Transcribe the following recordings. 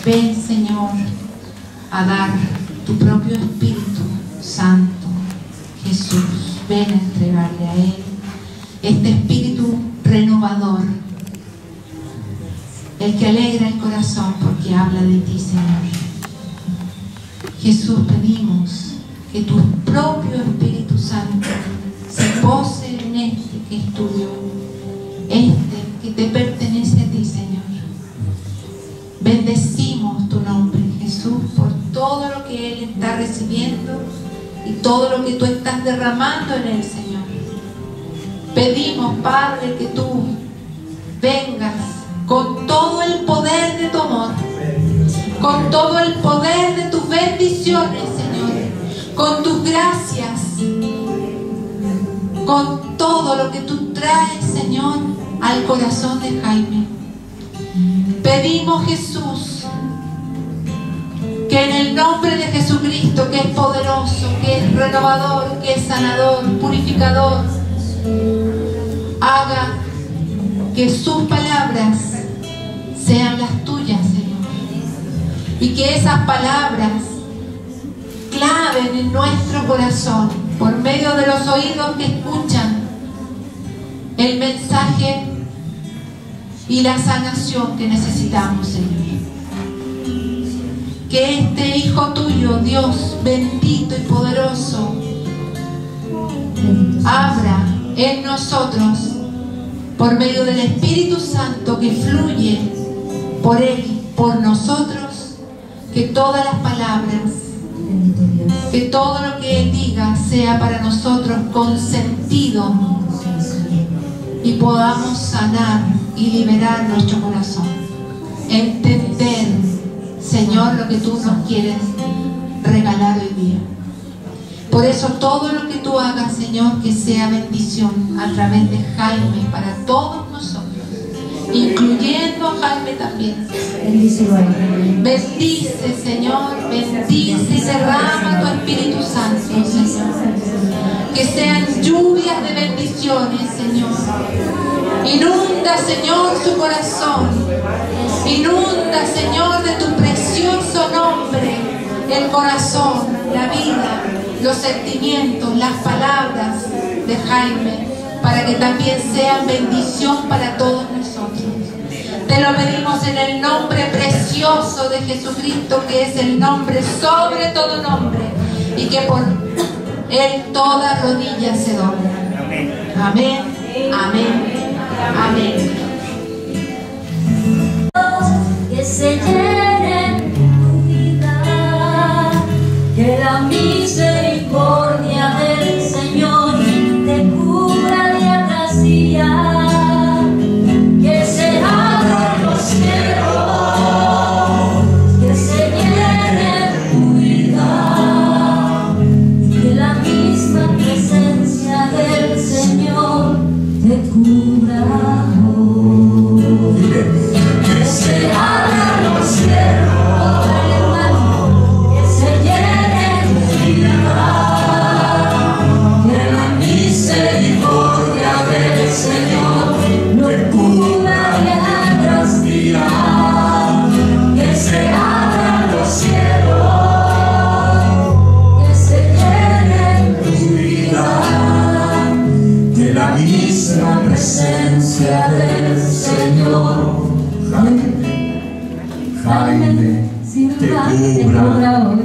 Ven, Señor, a dar tu propio Espíritu Santo. Jesús, ven a entregarle a Él este Espíritu renovador, el que alegra el corazón porque habla de ti, Señor. Jesús, pedimos que tu propio Espíritu Santo se pose en este que es tuyo, este que te pertenece a ti, Señor. Bendecimos tu nombre, Jesús, por todo lo que Él está recibiendo y todo lo que tú estás derramando en Él, Señor. Pedimos, Padre, que tú vengas con todo el poder de tu amor, con todo el poder de tus bendiciones, Señor, con tus gracias, con todo lo que tú traes, Señor, al corazón de Jaime. Pedimos, Jesús, que en el nombre de Jesucristo, que es poderoso, que es renovador, que es sanador, purificador, haga que sus palabras sean las tuyas, Señor, y que esas palabras claven en nuestro corazón por medio de los oídos que escuchan el mensaje y la sanación que necesitamos, Señor. Que este Hijo tuyo, Dios bendito y poderoso, abra en nosotros, por medio del Espíritu Santo que fluye por Él, por nosotros, que todas las palabras, que todo lo que Él diga sea para nosotros con sentido y podamos sanar y liberar nuestro corazón, entender, Señor, lo que tú nos quieres regalar hoy día. Por eso todo lo que tú hagas, Señor, que sea bendición a través de Jaime para todos nosotros, incluyendo a Jaime también. Bendice, Señor, bendice y derrama tu Espíritu Santo, Señor. Que sean lluvias de bendiciones, Señor. Inunda, Señor, su corazón. Inunda, Señor, de tu precioso nombre el corazón, la vida, los sentimientos, las palabras de Jaime, para que también sean bendición para todos nosotros. Te lo pedimos en el nombre precioso de Jesucristo, que es el nombre sobre todo nombre, y que por Él toda rodilla se dobla. Amén, amén, amén. Que se llene tu vida, que la misericordia del Señor te cubra día tras día, que se abran los cielos, que se llene tu vida, que la misma presencia del Señor te cubra. Que se abran los cielos, que se llenen tu vida, que la misericordia del Señor nos cubra día tras día, que se abran los cielos, que se llenen tu vida, que la misma presencia del Señor Jaime te cubra hoy.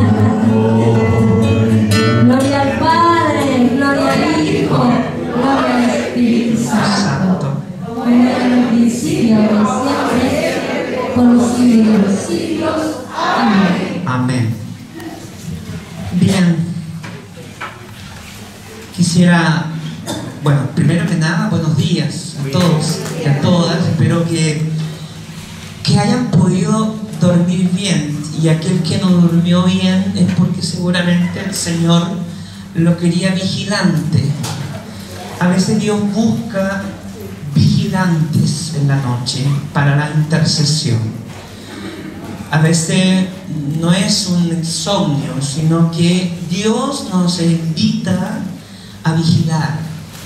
Gloria al Padre, gloria al Hijo, gloria al Espíritu Santo, como en el principio, siempre, por los siglos de los siglos. Amén. Amén. Bien. Quisiera, bueno, primero que nada, buenos días a todos y a todas. Espero que hayan podido dormir bien, y aquel que no durmió bien es porque seguramente el Señor lo quería vigilante. A veces Dios busca vigilantes en la noche para la intercesión. A veces no es un insomnio, sino que Dios nos invita a vigilar.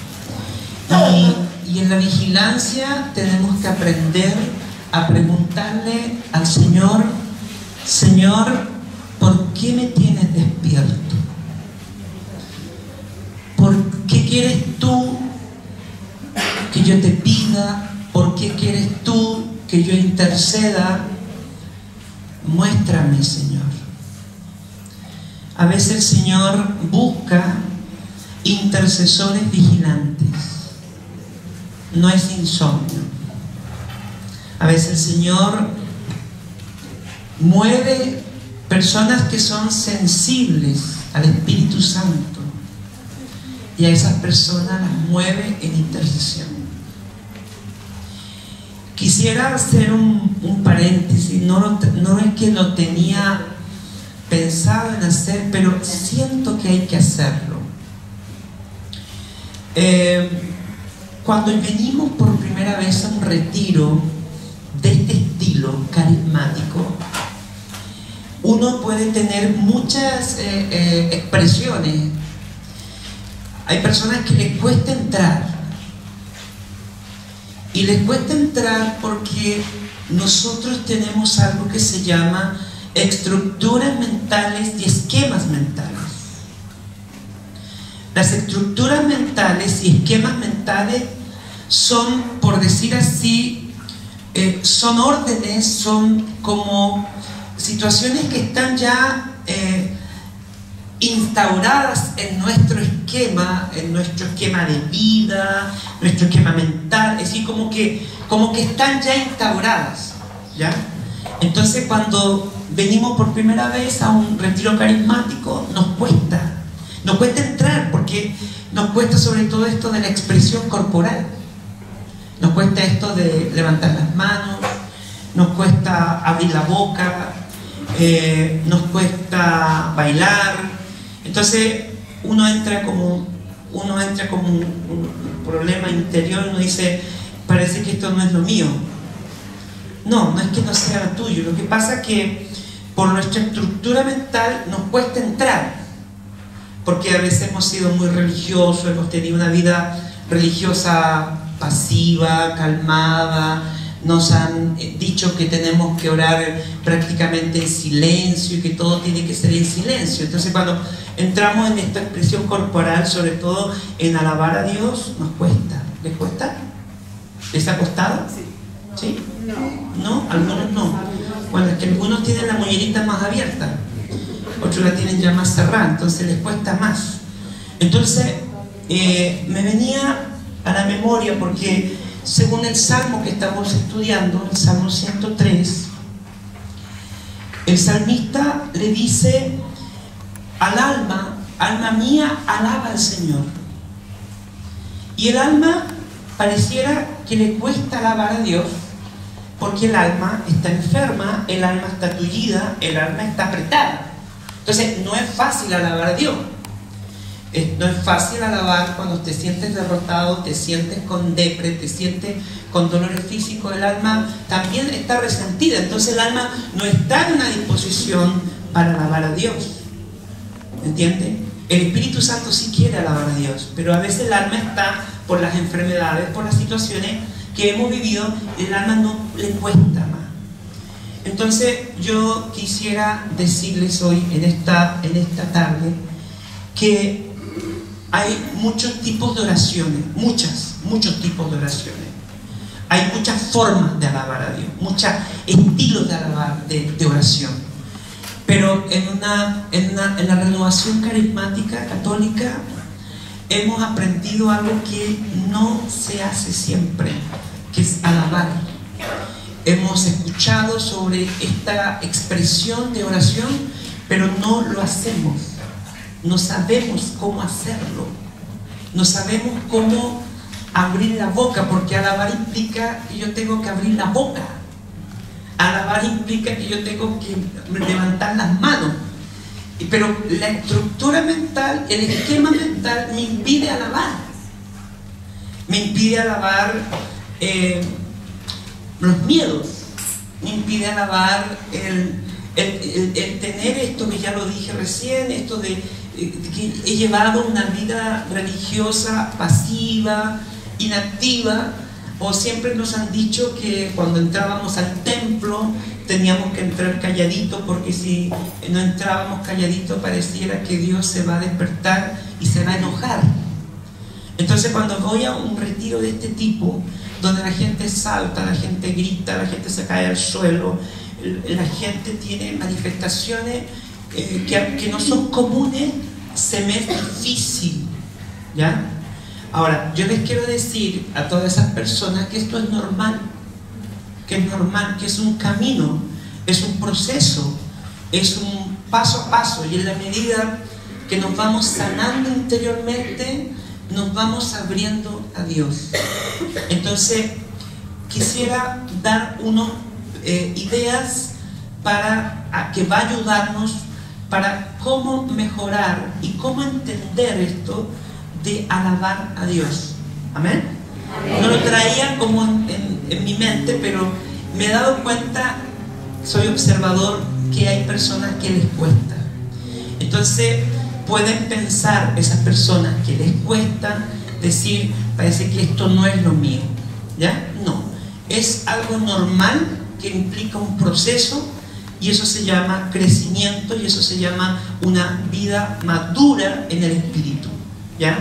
Y en la vigilancia tenemos que aprender a preguntarle al Señor Señor, ¿por qué me tienes despierto? ¿Por qué quieres tú que yo te pida? ¿Por qué quieres tú que yo interceda? Muéstrame, Señor. A veces el Señor busca intercesores vigilantes. No es insomnio. A veces el Señor mueve personas que son sensibles al Espíritu Santo, y a esas personas las mueve en intercesión. Quisiera hacer un paréntesis. No es que lo tenía pensado en hacer, pero siento que hay que hacerlo. Cuando venimos por primera vez a un retiro de este estilo carismático, uno puede tener muchas expresiones. Hay personas que les cuesta entrar, y les cuesta entrar porque nosotros tenemos algo que se llama estructuras mentales y esquemas mentales. Las estructuras mentales y esquemas mentales son, por decir así, son órdenes, son como situaciones que están ya instauradas en nuestro esquema de vida, nuestro esquema mental, es decir, como que están ya instauradas, ¿ya? Entonces, cuando venimos por primera vez a un retiro carismático, nos cuesta entrar, porque nos cuesta sobre todo esto de la expresión corporal, nos cuesta esto de levantar las manos, nos cuesta abrir la boca, nos cuesta bailar. Entonces uno entra como un problema interior, uno dice, parece que esto no es lo mío. No es que no sea lo tuyo. Lo que pasa es que por nuestra estructura mental nos cuesta entrar, porque a veces hemos sido muy religiosos, hemos tenido una vida religiosa pasiva, calmada, nos han dicho que tenemos que orar prácticamente en silencio y que todo tiene que ser en silencio. Entonces, cuando entramos en esta expresión corporal, sobre todo en alabar a Dios, nos cuesta. ¿Les cuesta? ¿Les ha costado? ¿Sí? No, algunos no. Bueno, es que algunos tienen la mollerita más abierta, otros la tienen ya más cerrada, entonces les cuesta más. Entonces, me venía a la memoria, porque según el Salmo que estamos estudiando, el Salmo 103, el salmista le dice al alma: alma mía, alaba al Señor. Y el alma pareciera que le cuesta alabar a Dios, porque el alma está enferma, el alma está tullida, el alma está apretada. Entonces no es fácil alabar a Dios. No es fácil alabar cuando te sientes derrotado, te sientes con depre, te sientes con dolores físicos. El alma también está resentida, entonces el alma no está en una disposición para alabar a Dios. ¿Entiendes? El Espíritu Santo sí quiere alabar a Dios, pero a veces el alma está, por las enfermedades, por las situaciones que hemos vivido, el alma no le cuesta más. Entonces yo quisiera decirles hoy, en esta tarde, que hay muchos tipos de oraciones, muchos tipos de oraciones. Hay muchas formas de alabar a Dios, muchos estilos de alabar, de oración. Pero en la renovación carismática católica hemos aprendido algo que no se hace siempre, que es alabar. Hemos escuchado sobre esta expresión de oración, pero no lo hacemos. No sabemos cómo hacerlo, no sabemos cómo abrir la boca, porque alabar implica que yo tengo que abrir la boca, alabar implica que yo tengo que levantar las manos, pero la estructura mental, el esquema mental me impide alabar, los miedos, me impide alabar el tener esto que ya lo dije recién, esto de que he llevado una vida religiosa pasiva, inactiva, o siempre nos han dicho que cuando entrábamos al templo teníamos que entrar calladitos, porque si no entrábamos calladitos pareciera que Dios se va a despertar y se va a enojar. Entonces cuando voy a un retiro de este tipo, donde la gente salta, la gente grita, la gente se cae al suelo, la gente tiene manifestaciones que no son comunes, se me es difícil, ¿ya? Ahora, yo les quiero decir a todas esas personas que esto es normal, que es un camino, es un proceso, es un paso a paso, y en la medida que nos vamos sanando interiormente, nos vamos abriendo a Dios. Entonces, quisiera dar unas ideas que va a ayudarnos para cómo mejorar y cómo entender esto de alabar a Dios. ¿Amén? No lo traía como en mi mente, pero me he dado cuenta, soy observador, que hay personas que les cuesta. Entonces pueden pensar esas personas que les cuesta decir, parece que esto no es lo mío, ¿ya? No, es algo normal que implica un proceso, y eso se llama crecimiento, y eso se llama una vida madura en el espíritu, ¿ya?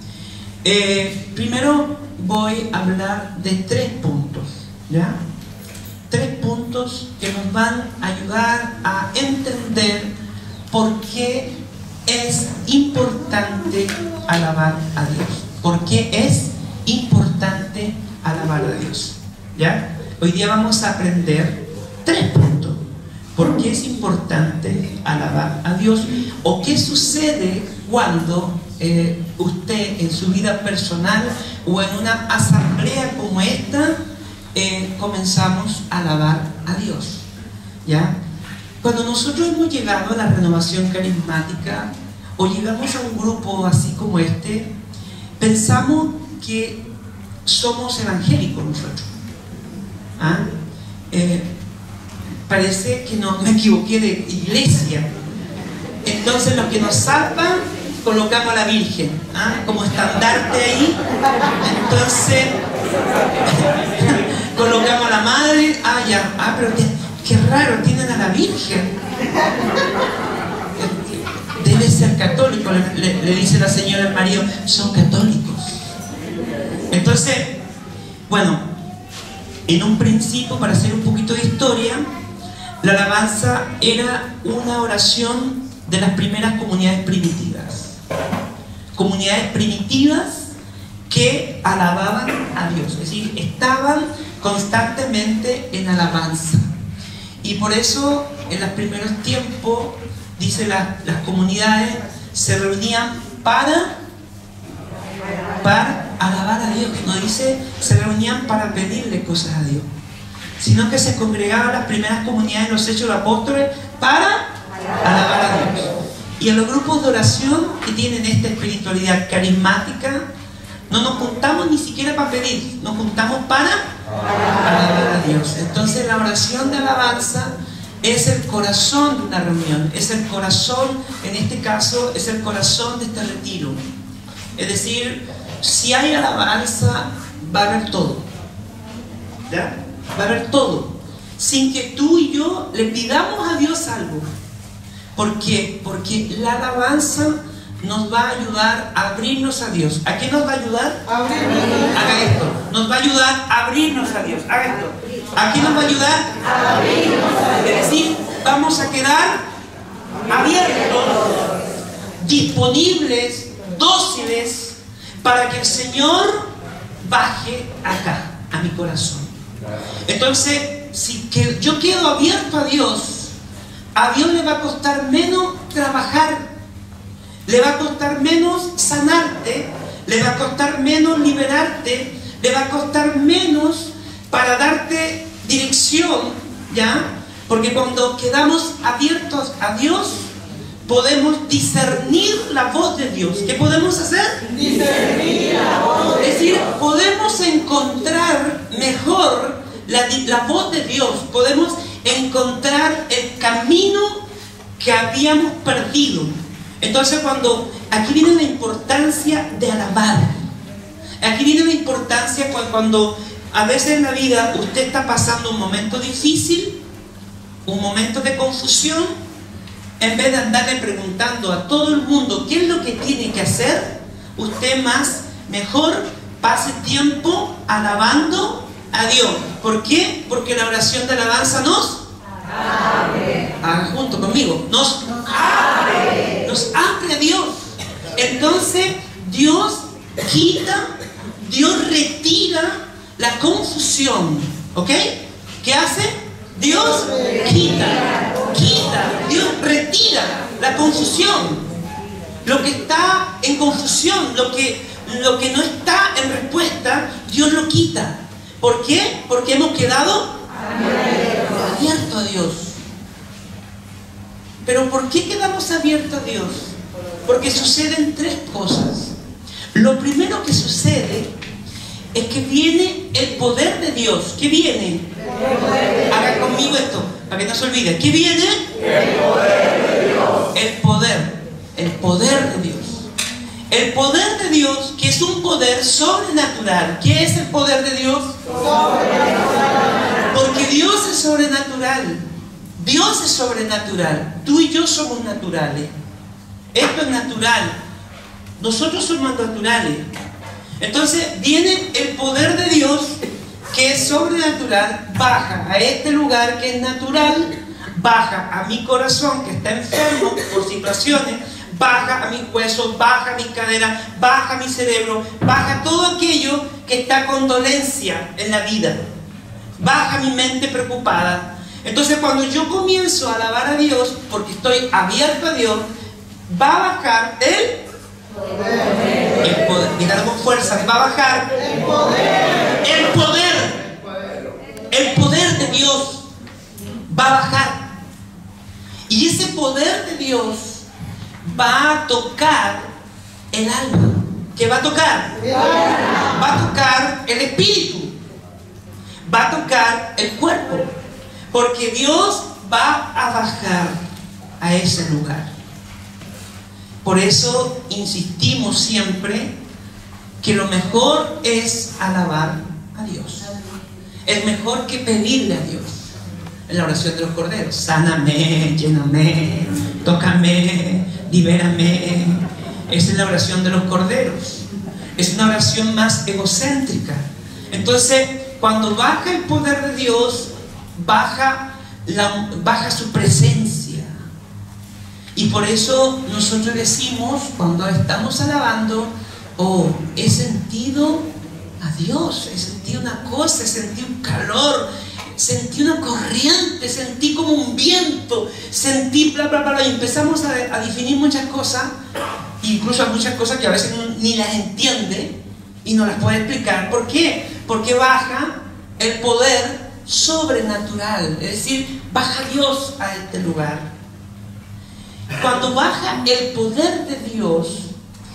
Primero voy a hablar de 3 puntos, ¿ya? 3 puntos que nos van a ayudar a entender por qué es importante alabar a Dios. ¿Por qué es importante alabar a Dios? ¿Ya? Hoy día vamos a aprender 3 puntos. ¿Por qué es importante alabar a Dios? ¿O qué sucede cuando usted en su vida personal o en una asamblea como esta comenzamos a alabar a Dios? ¿Ya? Cuando nosotros hemos llegado a la renovación carismática o llegamos a un grupo así como este, pensamos que somos evangélicos nosotros. ¿Ah? Parece que no me equivoqué de iglesia. Entonces los que nos salvan colocamos a la Virgen, ¿ah? Como estandarte ahí. Entonces colocamos a la Madre. Pero qué raro, tienen a la Virgen. Debe ser católico, le dice la señora al marido, son católicos. Entonces, bueno, en un principio, para hacer un poquito de historia, la alabanza era una oración de las primeras comunidades primitivas. Comunidades primitivas que alababan a Dios, es decir, estaban constantemente en alabanza. Y por eso en los primeros tiempos, dice las comunidades se reunían para alabar a Dios. No dice se reunían para pedirle cosas a Dios, sino que se congregaban las primeras comunidades en los Hechos de los Apóstoles para alabar a Dios. Y en los grupos de oración que tienen esta espiritualidad carismática, no nos juntamos ni siquiera para pedir, nos juntamos para alabar a Dios. Entonces la oración de alabanza es el corazón de una reunión, es el corazón, en este caso, es el corazón de este retiro. Es decir, si hay alabanza, va a haber todo, ¿ya? Va a haber todo, sin que tú y yo le pidamos a Dios algo. ¿Por qué? Porque la alabanza nos va a ayudar a abrirnos a Dios. ¿A qué nos va a ayudar? Haga esto. Nos va a ayudar a abrirnos a Dios. Haga esto. ¿A qué nos va a ayudar? A abrirnos a Dios. Es decir, vamos a quedar abiertos, disponibles, dóciles, para que el Señor baje acá, a mi corazón. Entonces, si yo quedo abierto a Dios le va a costar menos trabajar, le va a costar menos sanarte, le va a costar menos liberarte, le va a costar menos para darte dirección, ¿ya? Porque cuando quedamos abiertos a Dios, podemos discernir la voz de Dios. ¿Qué podemos hacer? Discernir la voz. Es decir, podemos encontrar mejor la voz de Dios, podemos encontrar el camino que habíamos perdido. Entonces aquí viene la importancia de alabar. Aquí viene la importancia cuando a veces en la vida usted está pasando un momento difícil, un momento de confusión, en vez de andarle preguntando a todo el mundo qué es lo que tiene que hacer, usted mejor pase tiempo alabando a Dios. ¿Por qué? Porque la oración de alabanza nos abre. Haga junto conmigo. Nos abre a Dios. Entonces Dios quita, Dios retira la confusión. ¿Ok? ¿Qué hace? Dios quita, Dios retira la confusión. Lo que está en confusión, lo que no está en respuesta, Dios lo quita. ¿Por qué? Porque hemos quedado abiertos a Dios. ¿Pero por qué quedamos abiertos a Dios? Porque suceden tres cosas. Lo primero que sucede es que viene el poder de Dios. ¿Qué viene? Haga conmigo esto, para que no se olvide. ¿Qué viene? El poder de Dios. El poder de Dios. El poder de Dios, que es un poder sobrenatural. ¿Qué es el poder de Dios? Sobrenatural. Porque Dios es sobrenatural. Dios es sobrenatural. Tú y yo somos naturales. Esto es natural. Nosotros somos naturales. Entonces viene el poder de Dios, que es sobrenatural, baja a este lugar que es natural, baja a mi corazón que está enfermo por situaciones, baja a mis huesos, baja a mis caderas, baja a mi cerebro, baja todo aquello que está con dolencia en la vida, baja mi mente preocupada. Entonces cuando yo comienzo a alabar a Dios, porque estoy abierto a Dios, va a bajar el poder. Dígalo con fuerza, va a bajar el poder de Dios va a bajar. Y ese poder de Dios va a tocar el alma. ¿Qué va a tocar? Va a tocar el espíritu, va a tocar el cuerpo, porque Dios va a bajar a ese lugar. Por eso insistimos siempre que lo mejor es alabar a Dios. Es mejor que pedirle a Dios. En la oración de los corderos: sáname, lléname, tócame, libérame. Esa es la oración de los corderos. Es una oración más egocéntrica. Entonces, cuando baja el poder de Dios, baja su presencia. Y por eso nosotros decimos, cuando estamos alabando: oh, he sentido a Dios, he sentido una cosa, he sentido un calor, sentí una corriente, sentí como un viento, sentí bla bla bla, y empezamos a definir muchas cosas, incluso hay muchas cosas que a veces ni las entiende y no las puede explicar. ¿Por qué? Porque baja el poder sobrenatural, es decir, baja Dios a este lugar. Cuando baja el poder de Dios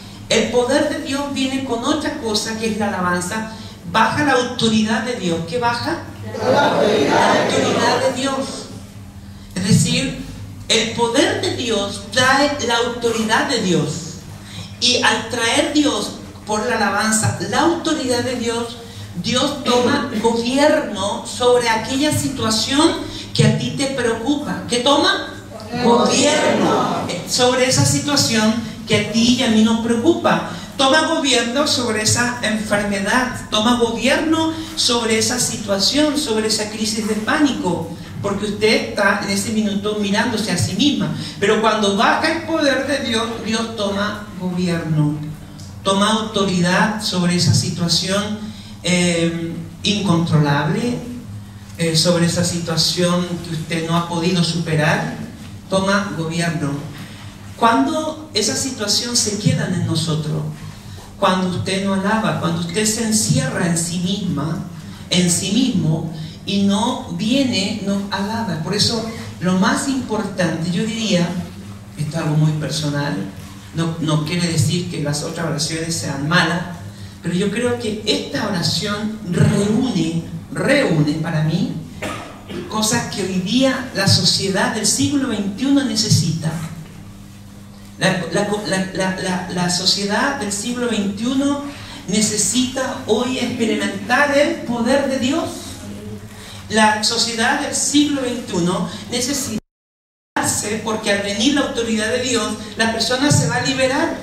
viene con otra cosa, que es la alabanza. Baja la autoridad de Dios. ¿Qué baja? La autoridad de Dios. Es decir, el poder de Dios trae la autoridad de Dios. Y al traer Dios por la alabanza la autoridad de Dios, Dios toma gobierno sobre aquella situación que a ti te preocupa. ¿Qué toma? Gobierno sobre esa situación que a ti y a mí nos preocupa. Toma gobierno sobre esa enfermedad, toma gobierno sobre esa situación, sobre esa crisis de pánico, porque usted está en ese minuto mirándose a sí misma. Pero cuando baja el poder de Dios, Dios toma gobierno, toma autoridad sobre esa situación incontrolable, sobre esa situación que usted no ha podido superar. Toma gobierno. Cuando esa situación se queda en nosotros, cuando usted no alaba, cuando usted se encierra en sí misma, en sí mismo, y no viene, no alaba. Por eso lo más importante, yo diría, esto es algo muy personal, no quiere decir que las otras oraciones sean malas, pero yo creo que esta oración reúne para mí cosas que hoy día la sociedad del siglo XXI necesita. La sociedad del siglo XXI necesita hoy experimentar el poder de Dios. La sociedad del siglo XXI necesita, porque al venir la autoridad de Dios, la persona se va a liberar.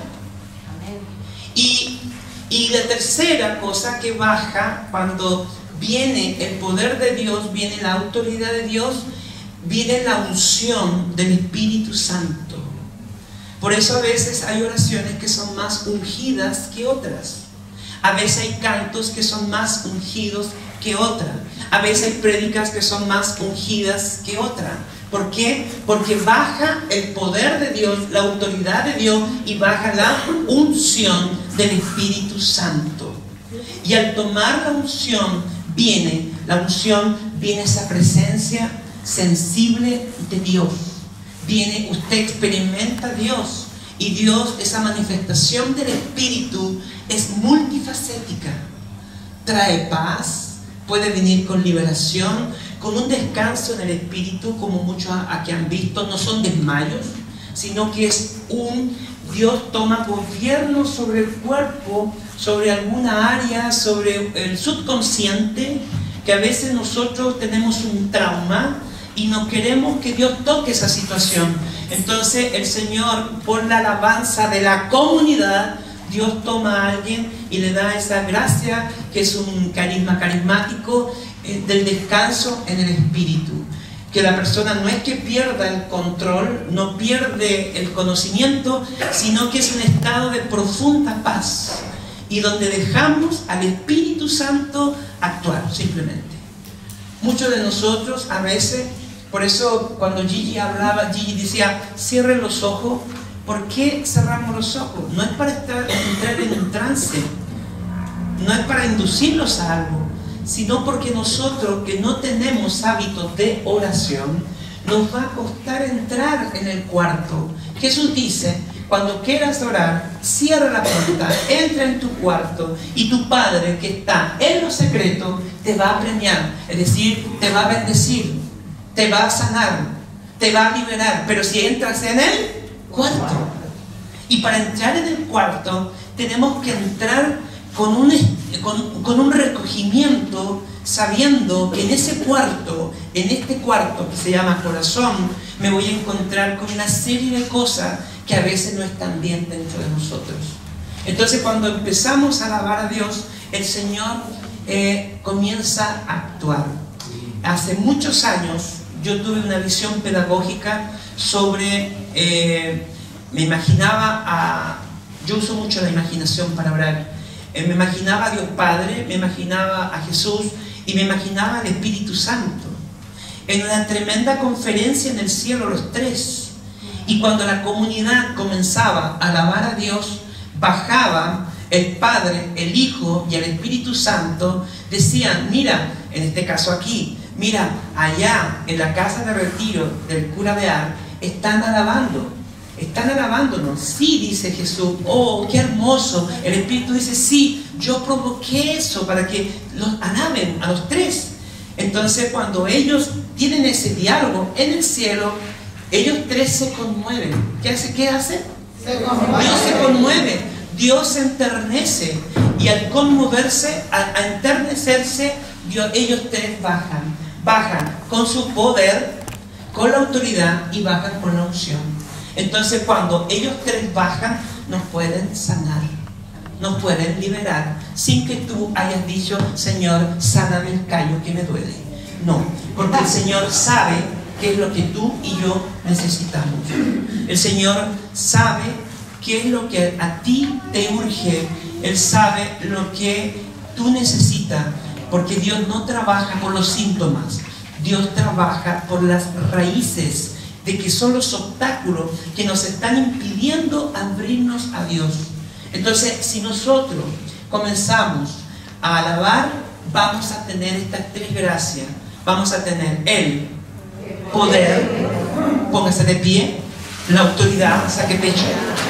Y la tercera cosa que baja cuando viene el poder de Dios, viene la autoridad de Dios, viene la unción del Espíritu Santo. Por eso a veces hay oraciones que son más ungidas que otras. A veces hay cantos que son más ungidos que otras. A veces hay prédicas que son más ungidas que otras. ¿Por qué? Porque baja el poder de Dios, la autoridad de Dios, y baja la unción del Espíritu Santo. Y al tomar la unción viene esa presencia sensible de Dios. Usted experimenta a Dios, y Dios, esa manifestación del Espíritu, es multifacética. Trae paz, puede venir con liberación, con un descanso en el Espíritu, como muchos aquí han visto. No son desmayos, sino que es Dios toma gobierno sobre el cuerpo, sobre alguna área, sobre el subconsciente, que a veces nosotros tenemos un trauma y no queremos que Dios toque esa situación. Entonces el Señor, por la alabanza de la comunidad, Dios toma a alguien y le da esa gracia, que es un carisma carismático, del descanso en el Espíritu. Que la persona no es que pierda el control, no pierde el conocimiento, sino que es un estado de profunda paz, y donde dejamos al Espíritu Santo actuar simplemente. Muchos de nosotros a veces, por eso cuando Gigi hablaba, Gigi decía, cierre los ojos. ¿Por qué cerramos los ojos? No es para entrar en un trance, no es para inducirlos a algo, sino porque nosotros, que no tenemos hábitos de oración, nos va a costar entrar en el cuarto. Jesús dice, cuando quieras orar, cierra la puerta, entra en tu cuarto, y tu Padre que está en lo secreto te va a premiar, es decir, te va a bendecir, te va a sanar, te va a liberar. Pero si entras en el cuarto, y para entrar en el cuarto tenemos que entrar con un recogimiento, sabiendo que en ese cuarto, en este cuarto que se llama corazón, me voy a encontrar con una serie de cosas que a veces no están bien dentro de nosotros. Entonces cuando empezamos a alabar a Dios, el Señor comienza a actuar. Hace muchos años yo tuve una visión pedagógica sobre, me imaginaba yo uso mucho la imaginación para orar. Me imaginaba a Dios Padre, me imaginaba a Jesús y me imaginaba al Espíritu Santo en una tremenda conferencia en el cielo, los tres. Y cuando la comunidad comenzaba a alabar a Dios, bajaban el Padre, el Hijo y el Espíritu Santo. Decían, mira, en este caso aquí, mira, allá en la casa de retiro del cura de Ar, están alabándonos. Sí, dice Jesús, oh, qué hermoso. El Espíritu dice, sí, yo provoqué eso para que los alaben a los tres. Entonces cuando ellos tienen ese diálogo en el cielo, ellos tres se conmueven. ¿Qué hace? Dios se conmueve, Dios se enternece, y al conmoverse, a enternecerse, ellos tres bajan con su poder, con la autoridad, y bajan con la unción. Entonces cuando ellos tres bajan, nos pueden sanar, nos pueden liberar, sin que tú hayas dicho, Señor, sáname el callo que me duele. No, porque el Señor sabe qué es lo que tú y yo necesitamos. El Señor sabe qué es lo que a ti te urge. Él sabe lo que tú necesitas, porque Dios no trabaja por los síntomas, Dios trabaja por las raíces, de que son los obstáculos que nos están impidiendo abrirnos a Dios. Entonces, si nosotros comenzamos a alabar, vamos a tener estas tres gracias. Vamos a tener el poder, póngase de pie, la autoridad, saque pecho,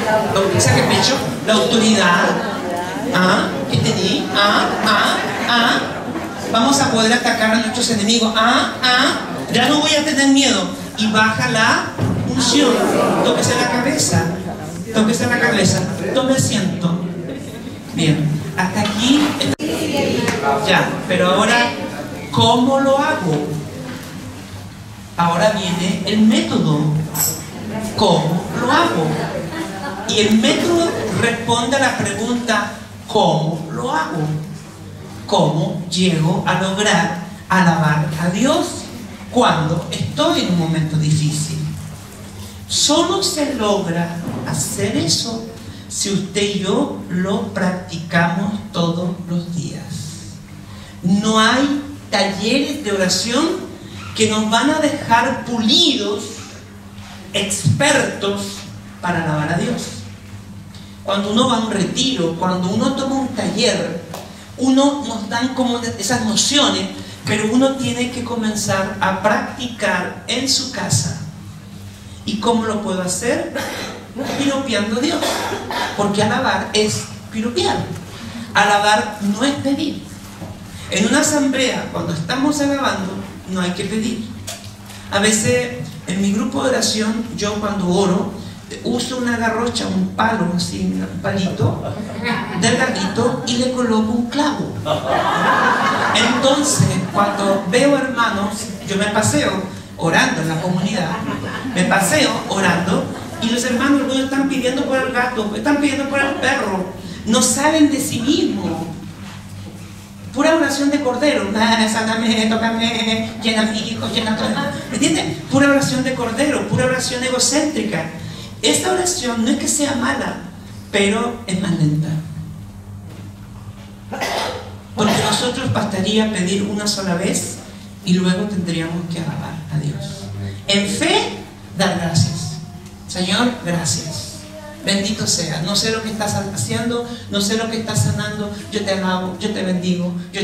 la autoridad, ¿qué tení? Vamos a poder atacar a nuestros enemigos, ya no voy a tener miedo. Y baja la unción. Tóquese la cabeza, tome asiento. Bien, hasta aquí. Ya, pero ahora ¿Cómo lo hago? Ahora viene el método. ¿Cómo lo hago? Y el método responde a la pregunta, ¿cómo lo hago? ¿Cómo llego a lograr alabar a Dios cuando estoy en un momento difícil? Solo se logra hacer eso si usted y yo lo practicamos todos los días. No hay talleres de oración que nos van a dejar pulidos, expertos para alabar a Dios. Cuando uno va a un retiro, cuando uno toma un taller, uno nos dan como esas nociones, pero uno tiene que comenzar a practicar en su casa. ¿Y cómo lo puedo hacer? Piropeando a Dios. Porque alabar es piropear. Alabar no es pedir. En una asamblea, cuando estamos alabando, no hay que pedir. A veces, en mi grupo de oración, yo cuando oro, uso una garrocha, un palo, así, un palito, delgadito, y le coloco un clavo. Entonces, cuando veo hermanos, yo me paseo orando en la comunidad, me paseo orando, y los hermanos algunos están pidiendo por el gato, están pidiendo por el perro, no saben de sí mismos. Pura oración de cordero, sáname, tócame, llena mi hijo, llena todo. ¿Me entiendes? Pura oración de cordero, pura oración egocéntrica. Esta oración no es que sea mala, pero es más lenta. Porque nosotros bastaría pedir una sola vez y luego tendríamos que alabar a Dios. En fe, dar gracias. Señor, gracias. Bendito sea. No sé lo que estás haciendo, no sé lo que estás sanando. Yo te alabo, yo te bendigo, yo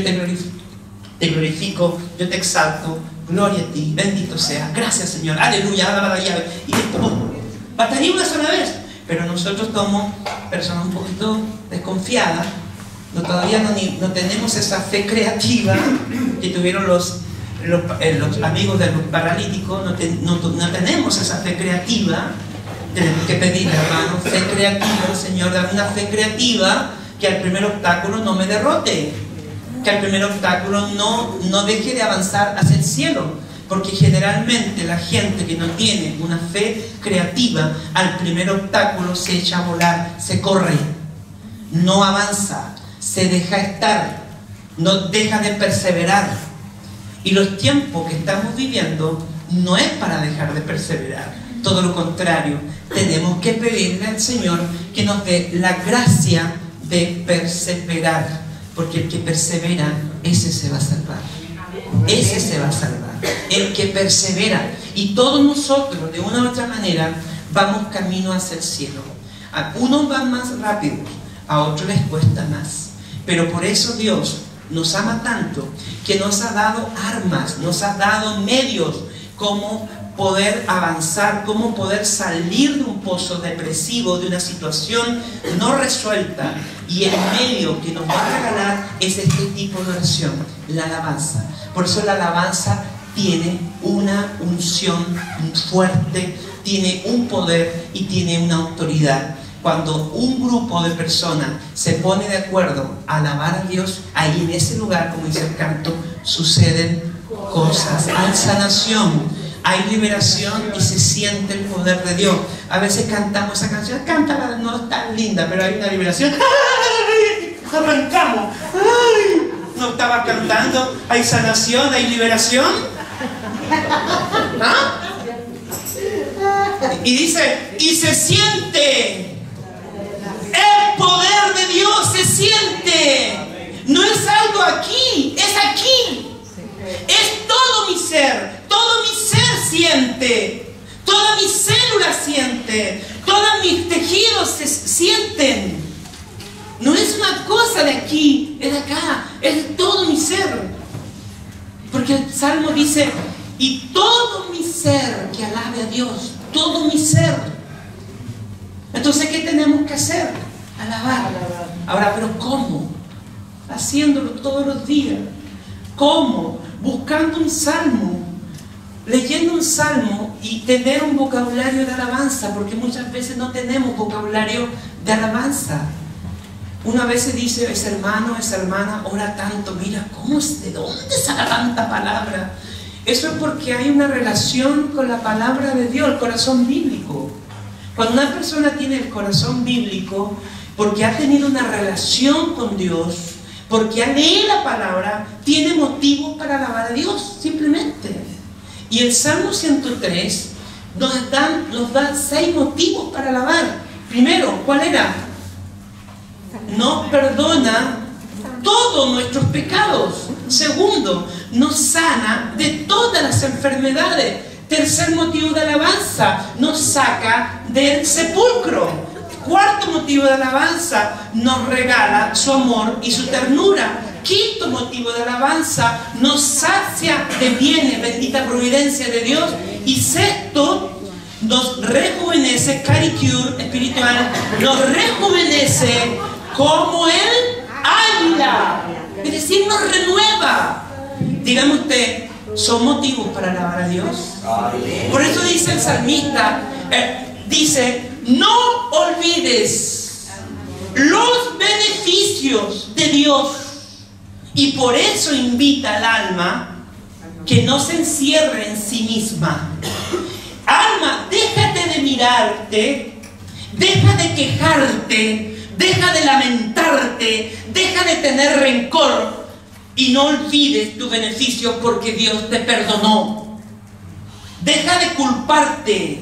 te glorifico, yo te exalto. Gloria a ti, bendito sea. Gracias, Señor. Aleluya, dame la llave. Y después, bastaría una sola vez. Pero nosotros somos personas un poquito desconfiadas. Todavía no tenemos esa fe creativa que tuvieron los amigos de los paralíticos. No tenemos esa fe creativa. Tenemos que pedirle, hermano, fe creativa. Señor, dame una fe creativa que al primer obstáculo no me derrote, que al primer obstáculo no deje de avanzar hacia el cielo, porque generalmente la gente que no tiene una fe creativa al primer obstáculo se echa a volar, se corre, no avanza, se deja estar, no deja de perseverar. Y los tiempos que estamos viviendo no es para dejar de perseverar. Todo lo contrario, tenemos que pedirle al Señor que nos dé la gracia de perseverar, porque el que persevera, ese se va a salvar. Ese se va a salvar. El que persevera. Y todos nosotros, de una u otra manera, vamos camino hacia el cielo. A unos van más rápido, a otros les cuesta más. Pero por eso Dios nos ama tanto que nos ha dado armas, nos ha dado medios como poder avanzar, cómo poder salir de un pozo depresivo, de una situación no resuelta. Y el medio que nos va a regalar es este tipo de oración, la alabanza. Por eso la alabanza tiene una unción fuerte, tiene un poder y tiene una autoridad. Cuando un grupo de personas se pone de acuerdo a alabar a Dios, ahí en ese lugar, como dice el canto, suceden cosas. Hay sanación, hay liberación y se siente el poder de Dios. A veces cantamos esa canción, cántala, no es tan linda, pero hay una liberación. ¡Ay! Arrancamos. ¡Ay! No estaba cantando. Hay sanación, hay liberación. ¿Ah? Y dice, y se siente. El poder de Dios se siente. No es algo aquí, es aquí. Es todo mi ser siente, todas mis células sienten, todos mis tejidos se sienten. No es una cosa de aquí, es de acá, es todo mi ser. Porque el Salmo dice, y todo mi ser que alabe a Dios, todo mi ser. Entonces, ¿qué tenemos que hacer? Alabar. Ahora, ¿pero cómo? Haciéndolo todos los días. ¿Cómo? Buscando un salmo, leyendo un salmo y tener un vocabulario de alabanza, porque muchas veces no tenemos vocabulario de alabanza. Uno a veces dice, ese hermano, esa hermana ora tanto, mira, ¿cómo es? ¿De dónde saca tanta palabra? Eso es porque hay una relación con la palabra de Dios, el corazón bíblico. Cuando una persona tiene el corazón bíblico, porque ha tenido una relación con Dios, porque ha leído la palabra, tiene motivos para alabar a Dios, simplemente. Y el Salmo 103 nos da 6 motivos para alabar. Primero, ¿cuál era? Nos perdona todos nuestros pecados. Segundo, nos sana de todas las enfermedades. Tercer motivo de alabanza, nos saca del sepulcro. Cuarto motivo de alabanza, nos regala su amor y su ternura. Quinto motivo de alabanza, nos sacia de bienes, bendita providencia de Dios. Y sexto, nos rejuvenece, caricure espiritual, nos rejuvenece como el águila. Es decir, nos renueva. Dígame usted, ¿son motivos para alabar a Dios? Por eso dice el salmista, dice, no olvides los beneficios de Dios. Y por eso invita al alma que no se encierre en sí misma. Alma, déjate de mirarte, deja de quejarte, deja de lamentarte, deja de tener rencor y no olvides tu beneficio porque Dios te perdonó. Deja de culparte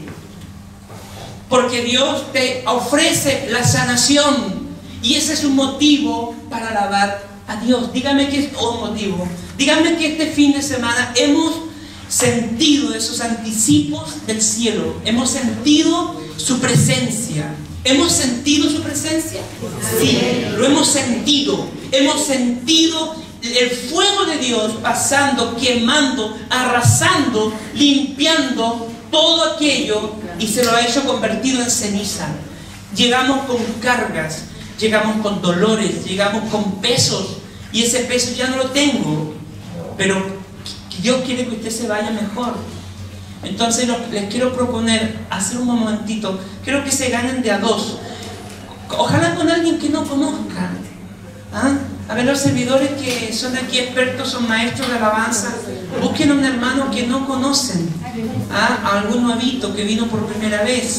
porque Dios te ofrece la sanación y ese es un motivo para alabar a Dios. Dígame que es un motivo. Dígame que este fin de semana hemos sentido esos anticipos del cielo. Hemos sentido su presencia. ¿Hemos sentido su presencia? Sí, lo hemos sentido. Hemos sentido el fuego de Dios pasando, quemando, arrasando, limpiando todo aquello y se lo ha hecho convertido en ceniza. Llegamos con cargas, llegamos con dolores, llegamos con pesos y ese peso ya no lo tengo, pero Dios quiere que usted se vaya mejor. Entonces les quiero proponer hacer un momentito, quiero que se ganen de a 2, ojalá con alguien que no conozcan. A ver, los servidores que son aquí expertos, son maestros de alabanza, busquen a un hermano que no conocen, a algún nuevito que vino por primera vez.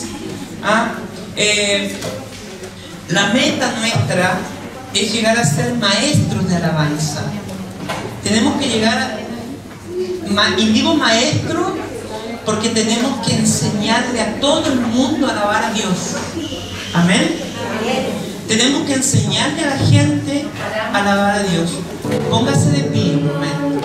La meta nuestra es llegar a ser maestros de alabanza. Tenemos que llegar a, y digo maestro porque tenemos que enseñarle a todo el mundo a alabar a Dios. Amén. Tenemos que enseñarle a la gente a alabar a Dios. Póngase de pie un momento.